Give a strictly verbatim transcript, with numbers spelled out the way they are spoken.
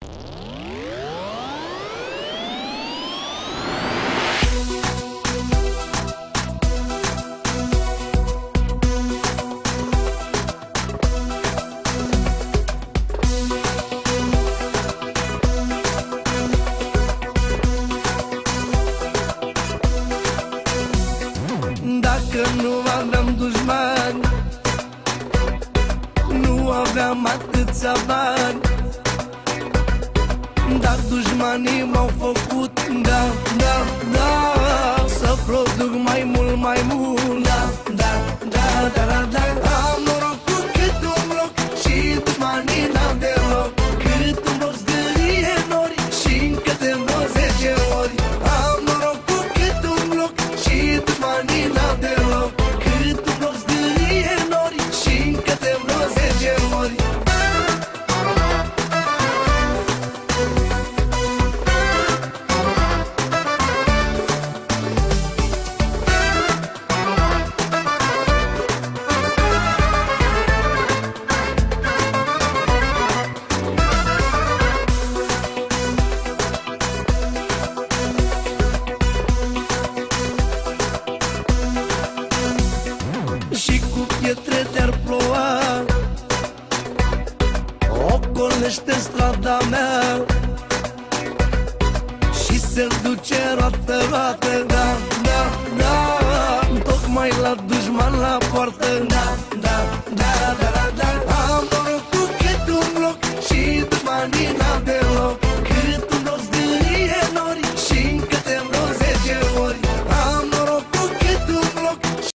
Dacă nu aveam dușmani, nu aveam atâția bani, dar dușmanii m-au făcut, da, da, da, să produc mai mult, mai mult, da, da, da, da, da, da. Am noroc cu cât un loc și dușmanii n-au deloc. Cât un loc zgârie nori și încă te vreo zece ori. Am noroc cu cât un loc și dușmanii n-au deloc. Cât un loc zgârie nori și încă te vreo zece ori. Și cu pietre te-ar ploua, ocolește strada mea și se duce roată, roată, da, da, da, tocmai la dușman la poartă, da, da, da, da.